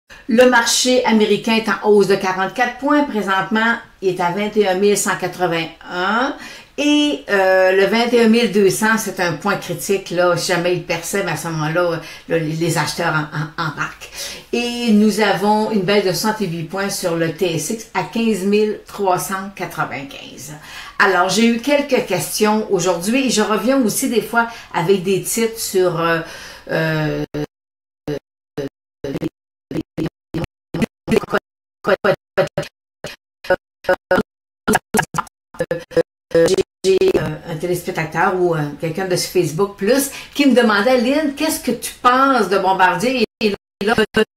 Le marché américain est en hausse de 44 points. Présentement, il est à 21 181. Et le 21 200, c'est un point critique. Là, si jamais il percève, à ce moment-là, les acheteurs embarquent. Et nous avons une baisse de 68 points sur le TSX à 15 395. Alors, j'ai eu quelques questions aujourd'hui. Et je reviens aussi des fois avec des titres sur... j'ai un téléspectateur ou quelqu'un de Facebook Plus qui me demandait, Lynn, qu'est-ce que tu penses de Bombardier? Et là,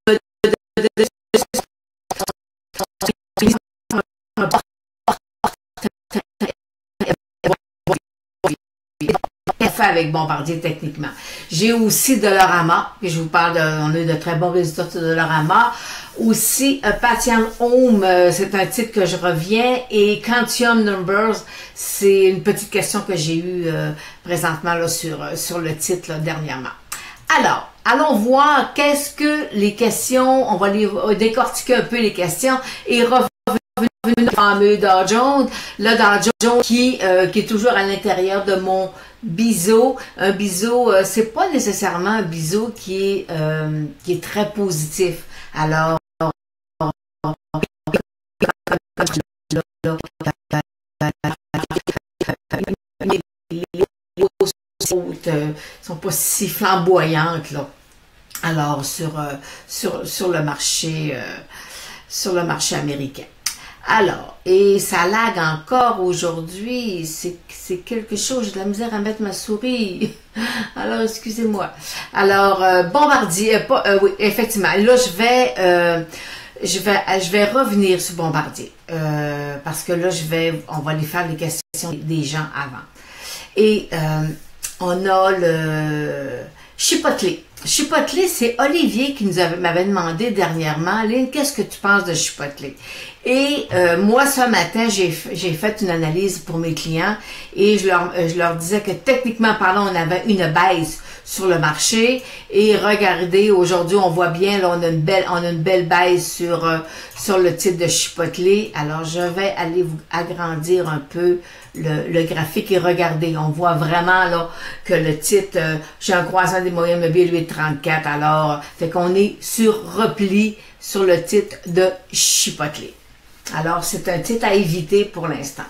fait avec Bombardier techniquement. J'ai aussi Dollarama, et je vous parle on a eu de très bons résultats de Dollarama. Aussi, Patiam Home, c'est un titre que je reviens, et Quantium Numbers, c'est une petite question que j'ai eue présentement là, sur le titre là, dernièrement. Alors, allons voir qu'est-ce que les questions, on va les décortiquer un peu les questions et revenir le fameux Dow Jones, le Dow Jones qui est toujours à l'intérieur de mon biseau. Un biseau, c'est pas nécessairement un biseau qui est très positif. Alors, les sont pas si flamboyantes là. Alors sur le marché américain. Alors, et ça lag encore aujourd'hui, c'est quelque chose, j'ai de la misère à mettre ma souris, alors excusez-moi. Alors, Bombardier, oui, effectivement, là je vais revenir sur Bombardier, parce que là on va aller faire les questions des gens avant. Et on a le Chipotle. Chipotle, c'est Olivier qui m'avait demandé dernièrement, Lynn, qu'est-ce que tu penses de Chipotle? Et moi, ce matin, j'ai fait une analyse pour mes clients et je leur disais que techniquement parlant, on avait une baisse sur le marché. Et regardez, aujourd'hui, on voit bien, là, on a une belle baisse sur le titre de Chipotle. Alors, je vais aller vous agrandir un peu le graphique et regardez, on voit vraiment là que le titre, j'ai un croissant des moyennes mobiles 8,34. Alors, fait qu'on est sur repli sur le titre de Chipotle. Alors, c'est un titre à éviter pour l'instant.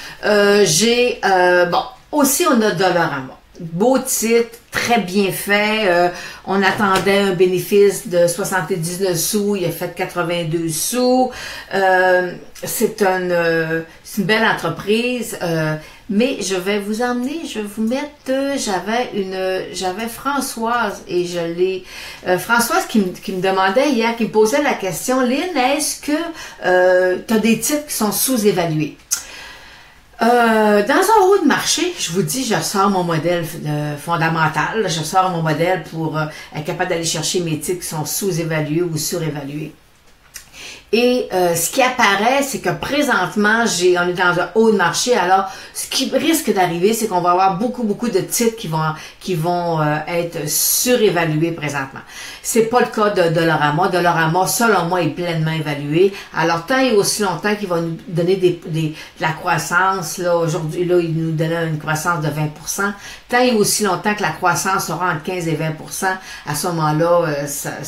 Bon, aussi on a Dollarama. Beau titre, très bien fait. On attendait un bénéfice de 79 sous, il a fait 82 sous. C'est une belle entreprise. Mais je vais vous emmener, je vais vous mettre, j'avais Françoise et Françoise qui me demandait hier, qui me posait la question, Lynn, est-ce que tu as des titres qui sont sous-évalués? Dans un haut de marché, je vous dis, je sors mon modèle fondamental, je sors mon modèle pour être capable d'aller chercher mes titres qui sont sous-évalués ou surévalués. Et ce qui apparaît, c'est que présentement, on est dans un haut de marché. Alors, ce qui risque d'arriver, c'est qu'on va avoir beaucoup de titres qui vont être surévalués présentement. C'est pas le cas de Dollarama. Dollarama, selon moi, est pleinement évalué. Alors, tant et aussi longtemps qu'il va nous donner de la croissance, là, aujourd'hui, là, il nous donne une croissance de 20%. Tant et aussi longtemps que la croissance sera entre 15 et 20%, à ce moment-là,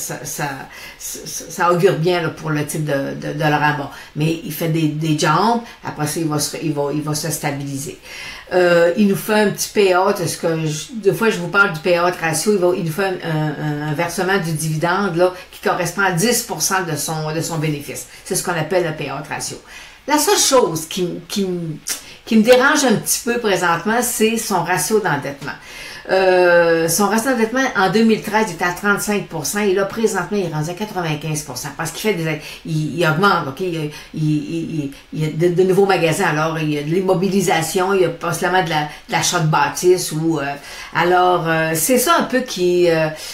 ça augure bien là, pour le type de Dollarama. Mais il fait des jumps, après ça, il va se stabiliser. Il nous fait un petit payout, deux fois je vous parle du payout ratio, il nous fait un versement du dividende là, qui correspond à 10% de son bénéfice. C'est ce qu'on appelle le payout ratio. La seule chose qui me dérange un petit peu présentement, c'est son ratio d'endettement. Son ratio d'endettement en 2013 était à 35% et là présentement il est rendu à 95% parce qu'il fait il augmente, ok, il y a de nouveaux magasins, alors il y a de l'immobilisation, il y a pas seulement de l'achat de bâtisses ou alors c'est ça un peu qui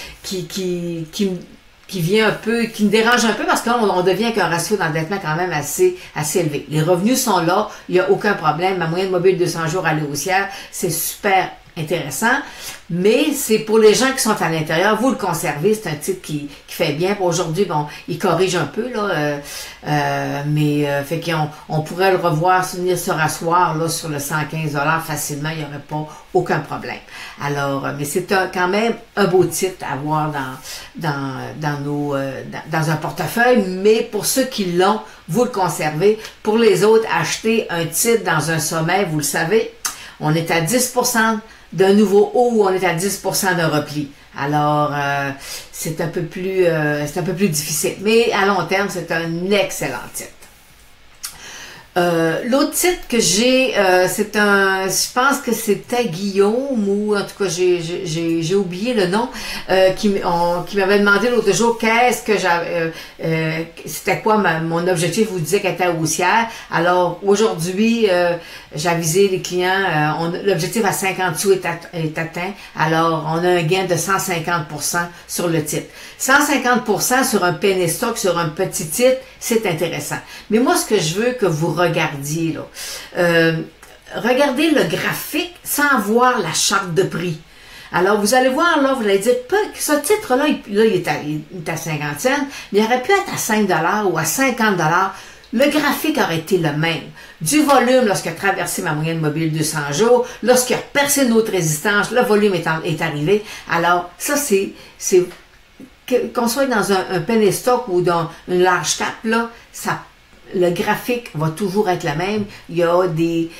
vient un peu, qui me dérange un peu parce qu'on devient avec un ratio d'endettement quand même assez élevé. Les revenus sont là, il n'y a aucun problème. Ma moyenne mobile 200 jours à la haussière, c'est super intéressant, mais c'est pour les gens qui sont à l'intérieur, vous le conservez, c'est un titre qui fait bien. Aujourd'hui, bon, il corrige un peu, là, mais fait qu'on pourrait le revoir, venir se rasseoir là, sur le 115 facilement, il n'y aurait pas aucun problème. Alors, mais c'est quand même un beau titre à avoir dans un portefeuille, mais pour ceux qui l'ont, vous le conservez. Pour les autres, acheter un titre dans un sommet, vous le savez, on est à 10% d'un nouveau haut ou on est à 10% d'un repli. Alors, c'est un peu plus difficile. Mais à long terme, c'est un excellent titre. L'autre titre que j'ai, je pense que c'était Guillaume, ou en tout cas j'ai oublié le nom, qui m'avait demandé l'autre jour qu'est-ce que j'avais, c'était quoi mon objectif. Vous disait qu'elle était haussière. Alors aujourd'hui, j'ai avisé les clients, l'objectif à 50 sous est atteint. Alors on a un gain de 150% sur le titre. 150% sur un penny stock, sur un petit titre, c'est intéressant. Mais moi, ce que je veux que vous regardiez, là, regardez le graphique sans voir la charte de prix. Alors, vous allez voir, là, vous allez dire, ce titre-là, il est à 50 cents, mais il aurait pu être à 5 ou à 50 $. Le graphique aurait été le même. Du volume, lorsqu'il a traversé ma moyenne mobile 200 jours, lorsqu'il a percé une autre résistance, le volume est arrivé. Alors, ça, c'est qu'on soit dans un penny stock ou dans une large cap, là, le graphique va toujours être le même. Il y a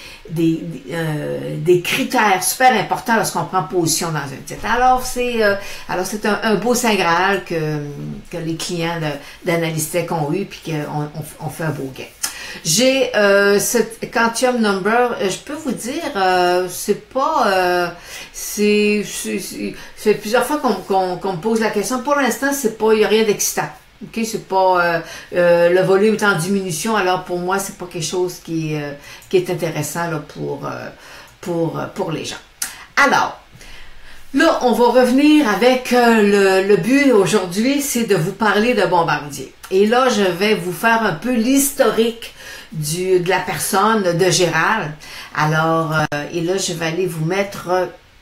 des critères super importants lorsqu'on prend position dans un titre. Alors, c'est un beau Saint Graal que les clients d'Analyst Tech ont eu, puis qu'on fait un beau gain. J'ai ce Quantum Number, je peux vous dire, c'est pas, c'est plusieurs fois qu'on me pose la question. Pour l'instant, il n'y a rien d'excitant. Ok, c'est pas le volume est en diminution, alors pour moi, c'est pas quelque chose qui est intéressant là, pour les gens. Alors, là, on va revenir avec le but aujourd'hui, c'est de vous parler de Bombardier. Et là, je vais vous faire un peu l'historique de la personne de Gérald. Alors, et là, je vais aller vous mettre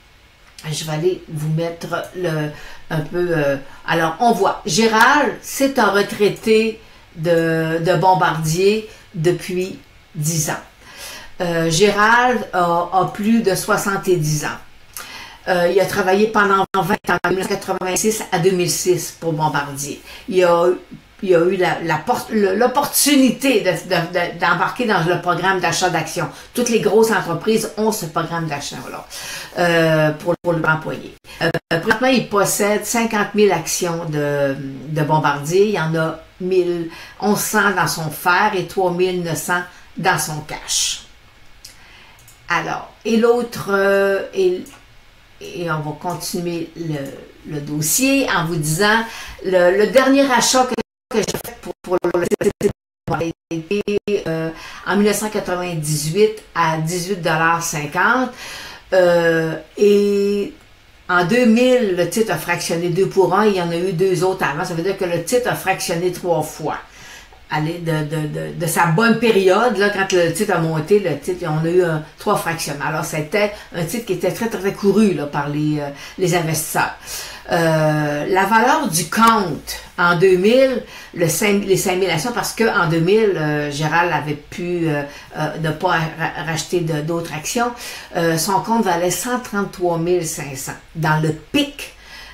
un peu. Alors, on voit, Gérald, c'est un retraité de Bombardier depuis 10 ans. Gérald a plus de 70 ans. Il a travaillé pendant 20 ans, de 1986 à 2006 pour Bombardier. Il a eu l'opportunité d'embarquer dans le programme d'achat d'actions. Toutes les grosses entreprises ont ce programme d'achat-là pour l'employé. Présentement, il possède 50 000 actions de Bombardier. Il y en a 1100 dans son fer et 3900 dans son cash. Alors, et l'autre, et on va continuer le dossier en vous disant le dernier achat que j'ai fait pour le en 1998 à 18,50 $. Et en 2000, le titre a fractionné 2 pour 1. Il y en a eu 2 autres avant. Ça veut dire que le titre a fractionné 3 fois. Allez, de sa bonne période, là, quand le titre a monté, on a eu 3 fractionnements. Alors, c'était un titre qui était très, très couru là, par les investisseurs. La valeur du compte en 2000, les 5000 actions, parce qu'en 2000, Gérald avait pu ne pas racheter d'autres actions, son compte valait 133 500. Dans le pic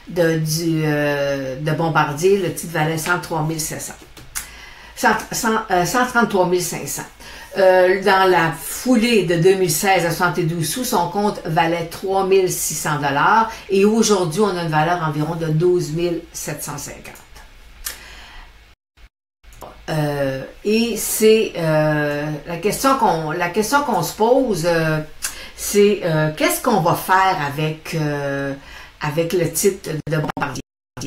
de Bombardier, le titre valait 103 700. 133 500. Dans la foulée de 2016 à 72 sous, son compte valait 3 600 $ et aujourd'hui, on a une valeur environ de 12 750. Et c'est la question qu'on se pose, c'est qu'est-ce qu'on va faire avec le titre de Bombardier?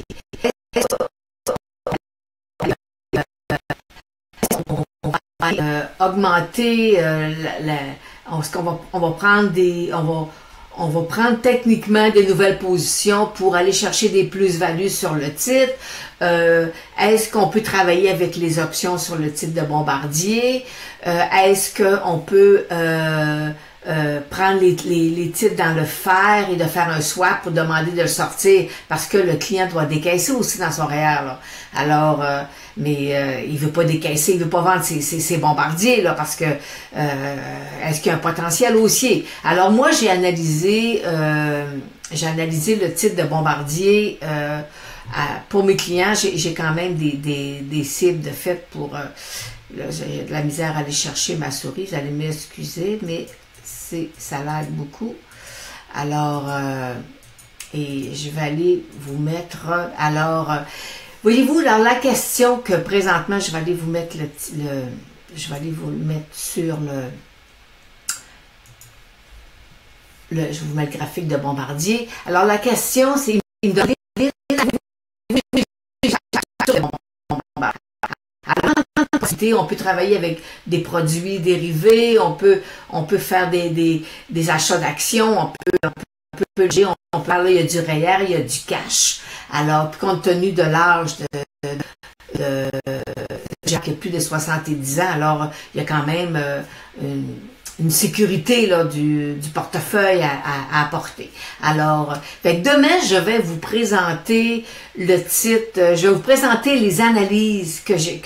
Augmenter on va prendre techniquement des nouvelles positions pour aller chercher des plus-values sur le titre. Est-ce qu'on peut travailler avec les options sur le titre de Bombardier? Est-ce qu'on peut prendre les titres dans le fer et de faire un swap pour demander de le sortir parce que le client doit décaisser aussi dans son REER, là. Alors, il veut pas décaisser, il veut pas vendre ses bombardiers, là, parce que est-ce qu'il y a un potentiel haussier? Alors moi, j'ai analysé le titre de bombardier pour mes clients. J'ai quand même des cibles de fait pour là, j'ai de la misère à aller chercher ma souris, vous allez m'excuser, mais ça lag beaucoup. Alors, et je vais aller vous mettre, alors, voyez-vous, alors la question que présentement, je vais aller vous mettre je vais aller vous le mettre sur je vais vous mettre le graphique de Bombardier. Alors la question, c'est, il me donne on peut travailler avec des produits dérivés, on peut faire des achats d'actions, on peut parler, il y a du REER, il y a du cash. Alors, compte tenu de l'âge de qui a plus de 70 ans, alors il y a quand même une sécurité là, du portefeuille à apporter. Alors, demain, je vais vous présenter le titre, je vais vous présenter les analyses que je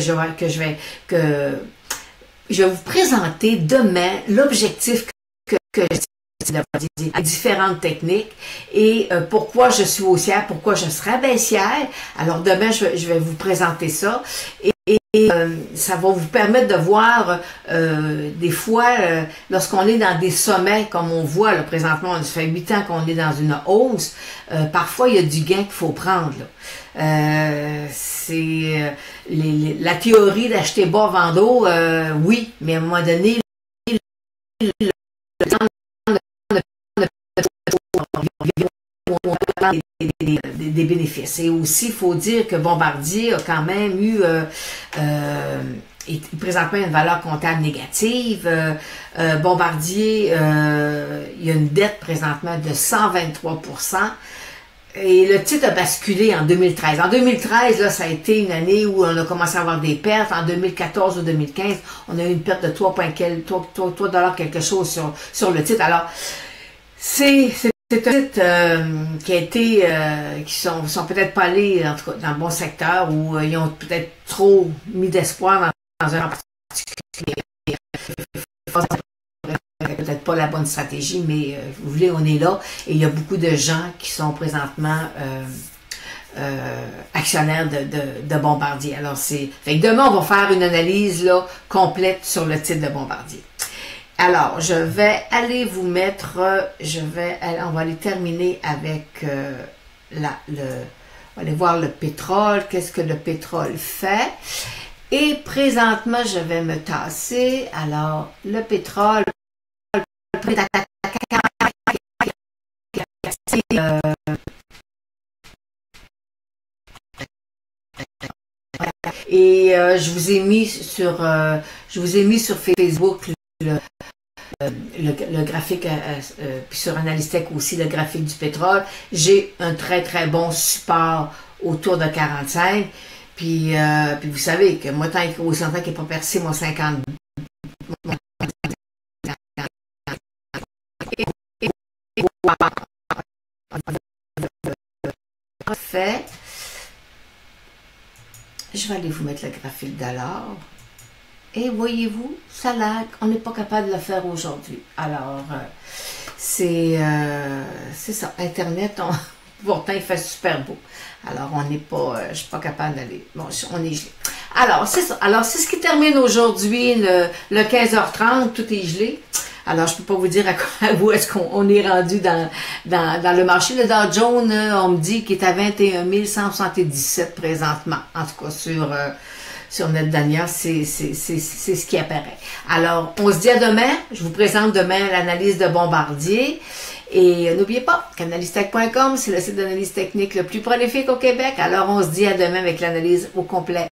vais vous présenter demain l'objectif que à différentes techniques et pourquoi je suis haussière, pourquoi je serai baissière. Alors demain, je vais vous présenter ça et ça va vous permettre de voir des fois, lorsqu'on est dans des sommets, comme on voit là, présentement, ça fait 8 ans qu'on est dans une hausse, parfois il y a du gain qu'il faut prendre. C'est la théorie d'acheter bas, vendre haut, oui, mais à un moment donné, des bénéfices. Et aussi, il faut dire que Bombardier a quand même eu présentement une valeur comptable négative. Bombardier, il y a une dette présentement de 123%. Et le titre a basculé en 2013. En 2013, là, ça a été une année où on a commencé à avoir des pertes. En 2014 ou 2015, on a eu une perte de 3 $ quelque chose sur le titre. Alors, c'est un titre qui a été, qui sont peut-être pas allés en tout cas, dans le bon secteur ou ils ont peut-être trop mis d'espoir dans un particulier. Peut-être pas la bonne stratégie, mais vous voulez, on est là et il y a beaucoup de gens qui sont présentement actionnaires de Bombardier. Alors demain on va faire une analyse là complète sur le titre de Bombardier. Alors je vais aller vous mettre, on va aller terminer avec on va aller voir le pétrole, qu'est-ce que le pétrole fait. Et présentement je vais me tasser. Alors le pétrole et je vous ai mis sur Facebook le graphique, puis sur Analystech aussi le graphique du pétrole. J'ai un très très bon support autour de 45. Puis vous savez que moi, tant qu'il n'est pas percé, moi 50. Fait. Je vais aller vous mettre le graphique dollar. Et voyez-vous, ça lag. On n'est pas capable de le faire aujourd'hui. Alors, c'est ça. Internet, pourtant, il fait super beau. Alors, on n'est pas, je suis pas capable d'aller. Bon, on est gelé. Alors, c'est ça. Alors, c'est ce qui termine aujourd'hui, le 15h30. Tout est gelé. Alors, je peux pas vous dire où est-ce qu'on est rendu dans le marché. Le Dow Jones, on me dit qu'il est à 21 177 présentement. En tout cas, sur NetDania, c'est ce qui apparaît. Alors, on se dit à demain. Je vous présente demain l'analyse de Bombardier. Et n'oubliez pas qu'analystech.com, c'est le site d'analyse technique le plus prolifique au Québec. Alors, on se dit à demain avec l'analyse au complet.